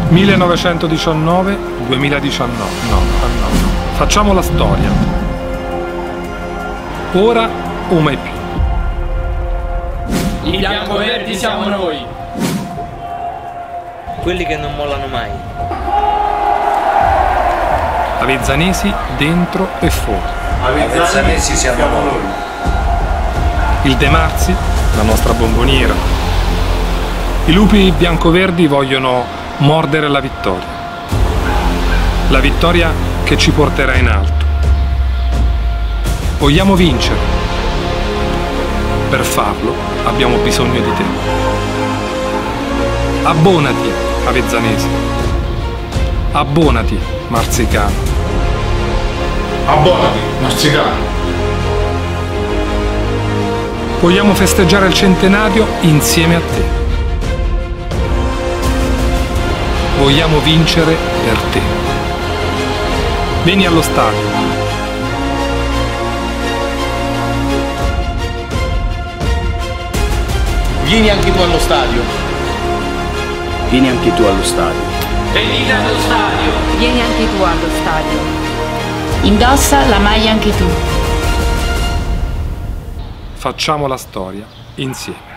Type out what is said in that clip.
1919-2019. No. Facciamo la storia. Ora o mai più. I biancoverdi siamo noi. Quelli che non mollano mai. Avezzanesi dentro e fuori. Avezzanesi siamo noi. Il De Marzi, la nostra bomboniera. I lupi biancoverdi vogliono mordere la vittoria. La vittoria che ci porterà in alto. Vogliamo vincere. Per farlo abbiamo bisogno di te. Abbonati, Avezzanesi. Abbonati, Marzicano. Abbonati, Marzicano. Vogliamo festeggiare il centenario insieme a te. Vogliamo vincere per te. Vieni allo stadio. Vieni anche tu allo stadio. Vieni anche tu allo stadio. Venite allo stadio. Vieni anche tu allo stadio. Indossa la maglia anche tu. Facciamo la storia insieme.